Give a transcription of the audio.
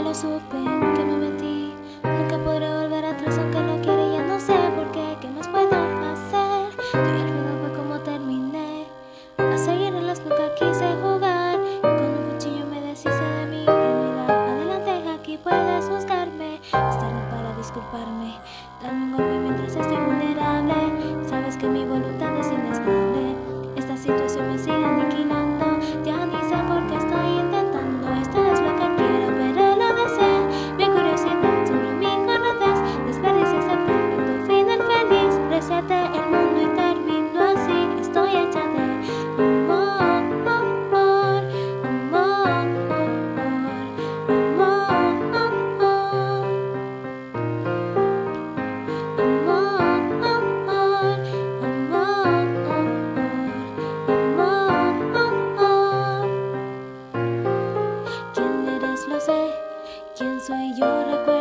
lo supe, que me metí. Nunca podré volver atrás aunque lo quiera y ya no sé por qué. ¿Qué más puedo hacer? Estoy olvidando fue como terminé. A seguir en las nunca quise jugar. Con un cuchillo me deshice de mi dignidad. Adelante, aquí puedes juzgarme. Es tarde para disculparme. Dame un golpe mientras estoy vulnerable. Sabes que mi voluntad es inestable. Esta situación me sigue aniquilando. Ya ni sé por qué estoy intentando. Esto es lo que quiero, pero lo deseo. Mi curiosidad sobre mi conoces. Desperdicias el perfecto final feliz. Reseté el mundo y termino así. Estoy hecha de amor, amor, amor, ¿quién eres? Lo sé. ¿Quién soy yo? Recuerdo